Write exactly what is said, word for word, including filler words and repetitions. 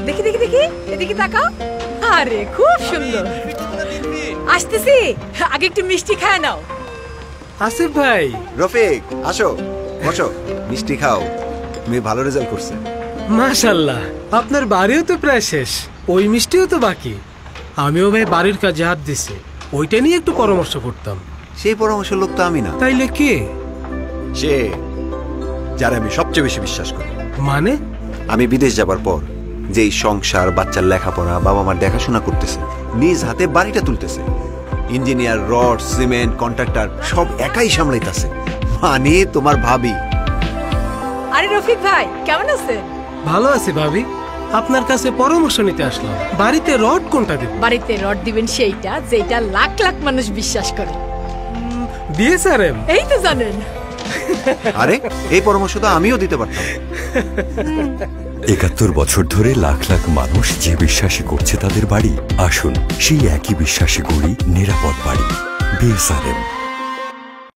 দেখি দেখি দেখি এদিকে তাকাও। আরে খুব সুন্দর। আসতেছি, আগে একটু মিষ্টি খায় নাও। আসিফ ভাই। রফিক আসো, বসো, মিষ্টি খাও। তুমি ভালো রেজাল্ট করছে। মাশাআল্লাহ, আপনার বাড়িও তো প্রায় শেষ, ওই মিষ্টিও তো বাকি। আমিও ভাই বাড়ির কাজে হাত দিছি, ওইটা নিয়ে একটু পরামর্শ করতাম। সেই পরামর্শের লোক তো আমি না। তাইলে কে? সে যারা আমি সবচেয়ে বেশি বিশ্বাস করি। মানে? আমি বিদেশ যাবার পর যেই সংসার, বাচ্চার লেখাপড়া, বাবা মার দেখাশোনা করতেছে, নিজ হাতে বাড়িটা তুলতেছে, ইঞ্জিনিয়ার, রড, সিমেন্ট, কন্ট্রাক্টর সব একাই সামলাইতেছে, মানে তোমার ভাবি। আরে রফিক ভাই কেমন আছেন? ভালো আছি ভাবি, আপনার কাছে পরামর্শ নিতে আসলাম। বাড়িতে রড কোনটা দেব? বাড়িতে রড দিবেন সেইটা যেটা লাখ লাখ মানুষ বিশ্বাস করে। বিএসআরএম। এই তো জানেন। আরে এই পরামর্শ তো আমিও দিতে পারতাম। একাত্তর বছর ধরে লাখ লাখ মানুষ যে বিশ্বাসে করছে তাদের বাড়ি, আসুন সেই একই বিশ্বাসে গড়ি নিরাপদ বাড়ি। বিএসআরএম।